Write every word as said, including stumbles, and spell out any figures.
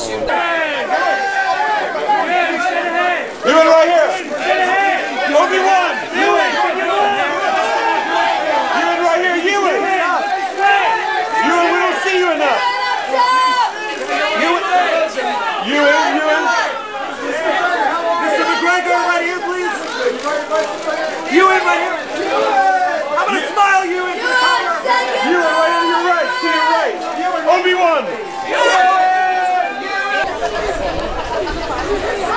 bless you. Ewan right here. Obi-Wan. Ewan. Ewan right here. Ewan. Ewan, we don't see you enough. Ewan. Ewan. Ewan. Mister McGregor right here, please. Ewan right here. I'm gonna smile, Ewan. Ewan right on your right. To your right. Obi-Wan.